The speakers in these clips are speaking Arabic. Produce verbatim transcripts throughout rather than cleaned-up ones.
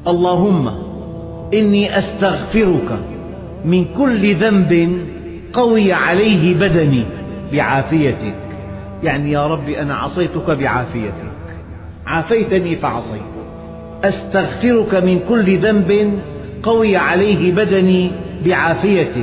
اللهم إني أستغفرك من كل ذنب قوي عليه بدني بعافيتك. يعني يا رب أنا عصيتك بعافيتك، عافيتني فعصيت. أستغفرك من كل ذنب قوي عليه بدني بعافيتك،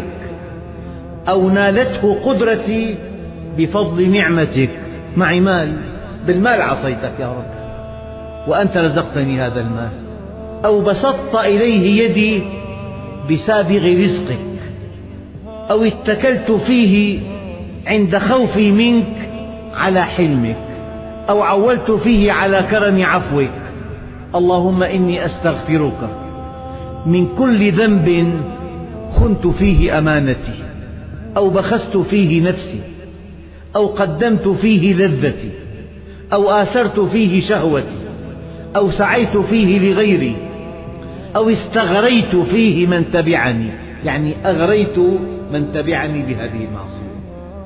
أو نالته قدرتي بفضل نعمتك. معي مال، بالمال عصيتك يا رب وأنت رزقتني هذا المال، أو بسطت إليه يدي بسابغ رزقك، أو اتكلت فيه عند خوفي منك على حلمك، أو عولت فيه على كرم عفوك. اللهم إني أستغفرك من كل ذنب خنت فيه أمانتي، أو بخست فيه نفسي، أو قدمت فيه لذتي، أو آثرت فيه شهوتي، أو سعيت فيه لغيري، أو استغريت فيه من تبعني، يعني أغريت من تبعني بهذه المعصية،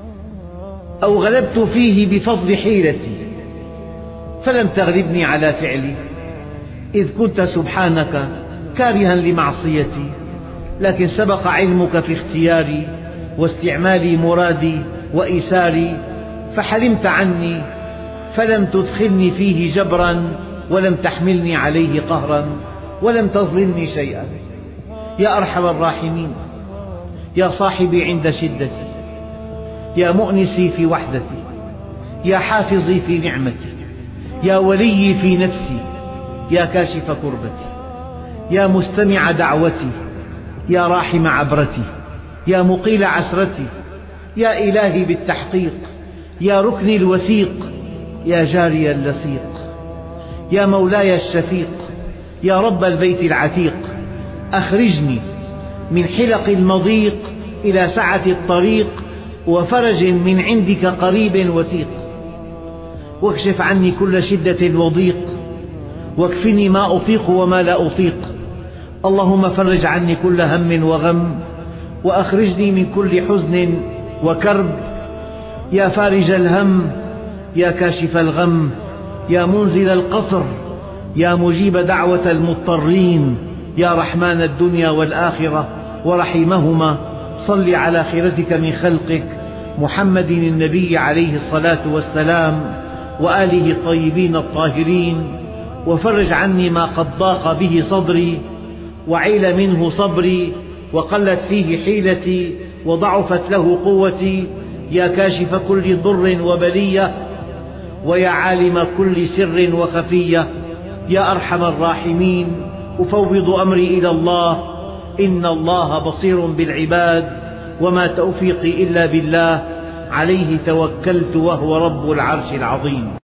أو غلبت فيه بفضل حيلتي فلم تغلبني على فعلي، إذ كنت سبحانك كارها لمعصيتي، لكن سبق علمك في اختياري واستعمالي مرادي وإيساري، فحلمت عني فلم تدخلني فيه جبرا، ولم تحملني عليه قهرا، ولم تظلمني شيئا. يا أرحم الراحمين، يا صاحبي عند شدتي، يا مؤنسي في وحدتي، يا حافظي في نعمتي، يا ولي في نفسي، يا كاشف كربتي، يا مستمع دعوتي، يا راحم عبرتي، يا مقيل عسرتي، يا إلهي بالتحقيق، يا ركني الوثيق، يا جاري اللصيق، يا مولاي الشفيق، يا رب البيت العتيق. أخرجني من حلق المضيق إلى سعة الطريق، وفرج من عندك قريب وثيق. واكشف عني كل شدة وضيق، واكفني ما أطيق وما لا أطيق. اللهم فرج عني كل هم وغم، وأخرجني من كل حزن وكرب. يا فارج الهم، يا كاشف الغم، يا منزل القصر، يا مجيب دعوة المضطرين، يا رحمن الدنيا والآخرة ورحيمهما، صل على خيرتك من خلقك محمد النبي عليه الصلاة والسلام وآله الطيبين الطاهرين، وفرج عني ما قد ضاق به صدري وعيل منه صبري، وقلت فيه حيلتي وضعفت له قوتي. يا كاشف كل ضر وبلية، ويا عالم كل سر وخفية، يا أرحم الراحمين. أفوض أمري إلى الله، إن الله بصير بالعباد، وما توفيقي إلا بالله، عليه توكلت وهو رب العرش العظيم.